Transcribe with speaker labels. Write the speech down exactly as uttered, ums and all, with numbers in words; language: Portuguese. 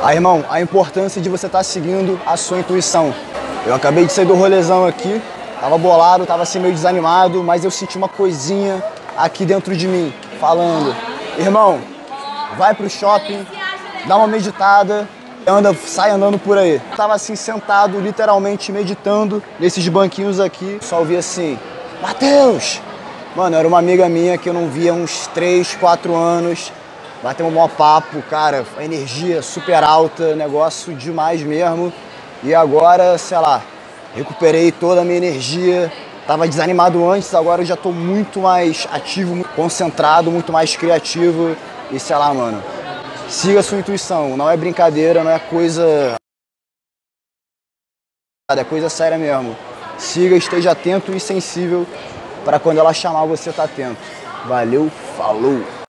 Speaker 1: Aí, irmão, a importância de você estar seguindo a sua intuição. Eu acabei de sair do rolezão aqui, tava bolado, tava assim meio desanimado, mas eu senti uma coisinha aqui dentro de mim, falando: irmão, vai pro shopping, dá uma meditada, anda, sai andando por aí. Eu tava assim sentado, literalmente meditando nesses banquinhos aqui, só ouvi assim: Matheus! Mano, era uma amiga minha que eu não via há uns três, quatro anos. Batemos um maior papo, cara, a energia super alta, negócio demais mesmo. E agora, sei lá, recuperei toda a minha energia. Tava desanimado antes, agora eu já tô muito mais ativo, concentrado, muito mais criativo. E sei lá, mano, siga a sua intuição, não é brincadeira, não é coisa... É coisa séria mesmo. Siga, esteja atento e sensível para quando ela chamar você tá atento. Valeu, falou!